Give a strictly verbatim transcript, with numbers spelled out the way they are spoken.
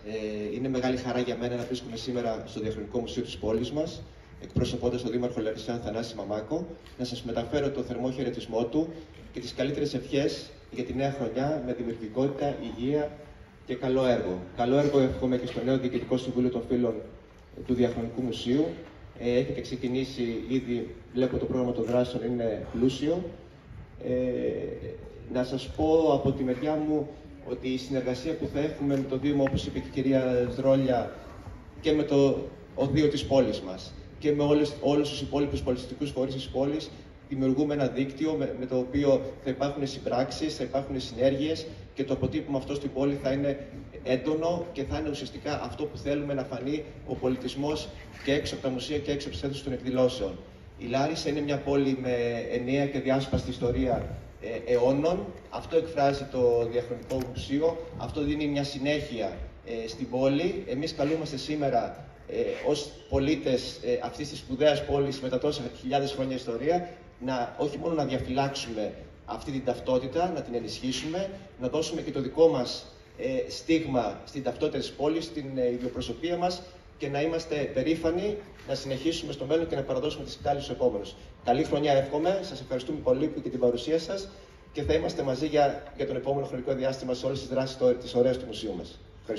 Ε, είναι μεγάλη χαρά για μένα να βρίσκομαι σήμερα στο Διαχρονικό Μουσείο της πόλης μας, εκπροσωπώντας τον Δήμαρχο Λαρισαίων Θανάση Μαμάκο, να σας μεταφέρω το θερμό χαιρετισμό του και τις καλύτερες ευχές για τη νέα χρονιά με δημιουργικότητα, υγεία και καλό έργο. Καλό έργο εύχομαι και στο νέο Διοικητικό Συμβούλιο των Φίλων του Διαχρονικού Μουσείου. Ε, έχετε ξεκινήσει ήδη, βλέπω το πρόγραμμα των δράσεων είναι πλούσιο. Ε, να σας πω από τη μεριά μου ότι η συνεργασία που θα έχουμε με το Δήμο, όπως είπε και η κυρία Δρόλια, και με το οδείο της πόλης μας και με όλες, όλους τους υπόλοιπους πολιτιστικούς φορείς της πόλης, δημιουργούμε ένα δίκτυο με, με το οποίο θα υπάρχουν συμπράξεις, θα υπάρχουν συνέργειες και το αποτύπωμα αυτό στην πόλη θα είναι έντονο και θα είναι ουσιαστικά αυτό που θέλουμε να φανεί ο πολιτισμός και έξω από τα μουσεία και έξω από τις αίθουσες των εκδηλώσεων. Η Λάρισα είναι μια πόλη με ενιαία και διάσπαστη ιστορία ε, αιώνων. Αυτό εκφράζει το Διαχρονικό Μουσείο. Αυτό δίνει μια συνέχεια ε, στην πόλη. Εμείς καλούμαστε σήμερα ε, ως πολίτες ε, αυτής της σπουδαίας πόλης με τα τόσα χιλιάδες χρόνια ιστορία να όχι μόνο να διαφυλάξουμε αυτή την ταυτότητα, να την ενισχύσουμε, να δώσουμε και το δικό μας ε, στίγμα στην ταυτότητα της πόλης, στην ε, ιδιοπροσωπία μας και να είμαστε περήφανοι να συνεχίσουμε στο μέλλον και να παραδώσουμε τις σκάλες στους επόμενους. Καλή χρονιά εύχομαι, σας ευχαριστούμε πολύ και την παρουσία σας και θα είμαστε μαζί για, για τον επόμενο χρονικό διάστημα σε όλες τις δράσεις της ωραίας του μουσείου μας.